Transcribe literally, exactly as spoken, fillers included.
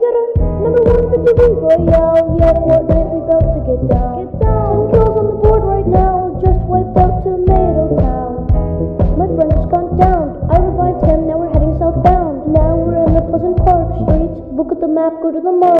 get a number one victory royale. Yeah, Fortnite, we bout to get down. Get down. Ten kills on the board right now. Just wiped out Tomato Town. My friend has gone down. I revived him. Now we're heading southbound. Now we're in the Pleasant Park streets. Look at the map. Go to the mall.